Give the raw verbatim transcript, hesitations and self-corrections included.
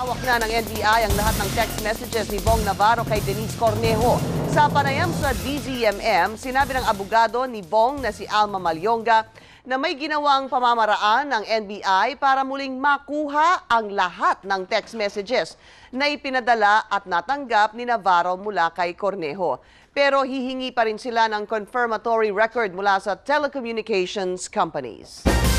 Hawak na ng N B I ang lahat ng text messages ni Bong Navarro kay Denise Cornejo. Sa panayam sa D Z M M, sinabi ng abogado ni Bong na si Alma Malyonga na may ginawang pamamaraan ng N B I para muling makuha ang lahat ng text messages na ipinadala at natanggap ni Navarro mula kay Cornejo. Pero hihingi pa rin sila ng confirmatory record mula sa telecommunications companies.